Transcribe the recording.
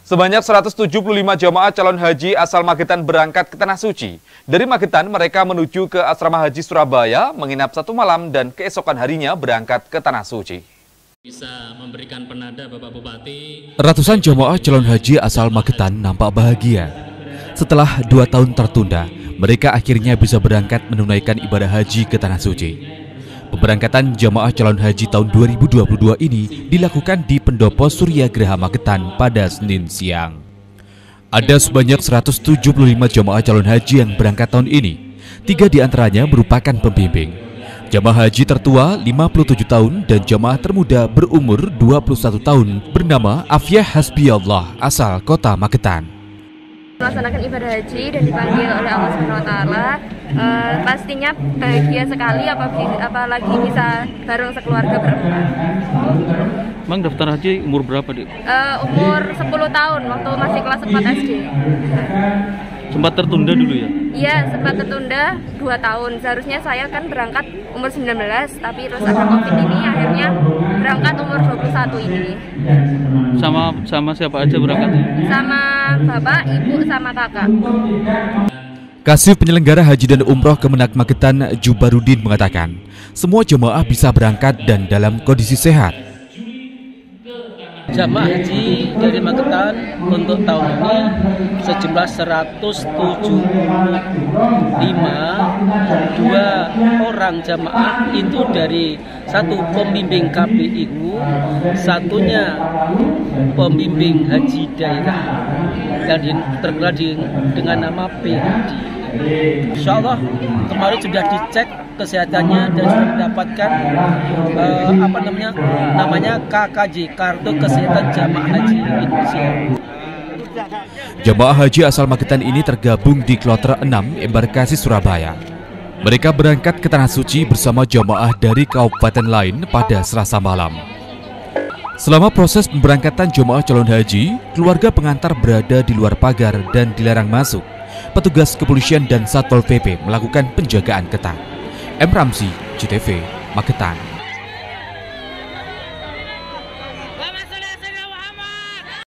Sebanyak 175 jamaah calon haji asal Magetan berangkat ke Tanah Suci. Dari Magetan, mereka menuju ke Asrama Haji Surabaya, menginap 1 malam dan keesokan harinya berangkat ke Tanah Suci. Bisa memberikan penanda Bapak Bupati. Ratusan jamaah calon haji asal Magetan nampak bahagia. Setelah 2 tahun tertunda, mereka akhirnya bisa berangkat menunaikan ibadah haji ke Tanah Suci. Pemberangkatan jamaah calon haji tahun 2022 ini dilakukan di Pendopo Surya Graha Magetan pada Senin siang. Ada sebanyak 175 jamaah calon haji yang berangkat tahun ini. 3 diantaranya merupakan pembimbing. Jamaah haji tertua 57 tahun dan jamaah termuda berumur 21 tahun bernama Afyah Hasbiyallah asal kota Magetan. Melaksanakan ibadah haji dan dipanggil oleh Allah SWT, pastinya bahagia sekali apalagi bisa bareng sekeluarga berempat. Emang daftar haji umur berapa, Dik? Umur 10 tahun waktu masih kelas 4 SD. Sempat tertunda dulu ya? Iya, sempat tertunda 2 tahun. Seharusnya saya kan berangkat umur 19, tapi terus ada COVID ini akhirnya berangkat umur 21 ini. Sama siapa aja berangkatnya? Sama bapak, ibu, sama kakak. Kasih penyelenggara haji dan umroh Kemenak Magetan Jubarudin mengatakan, semua jemaah bisa berangkat dan dalam kondisi sehat. Jamaah haji dari Magetan untuk tahun ini sejumlah 175, 2 orang jamaah itu dari 1 pembimbing KPIU, 1-nya pembimbing haji daerah yang terkenal dengan nama PHD. Insya Allah kemarin sudah dicek kesehatannya dan sudah mendapatkan namanya KKJ, Kartu Kesehatan Jamaah Haji Indonesia. Jamaah haji asal Magetan ini tergabung di Kloter 6 Embarkasi Surabaya. Mereka berangkat ke Tanah Suci bersama jamaah dari kabupaten lain pada Selasa malam. Selama proses pemberangkatan jamaah calon haji, keluarga pengantar berada di luar pagar dan dilarang masuk. Petugas kepolisian dan Satpol PP melakukan penjagaan ketat. M. Ramzi, CTV, Magetan.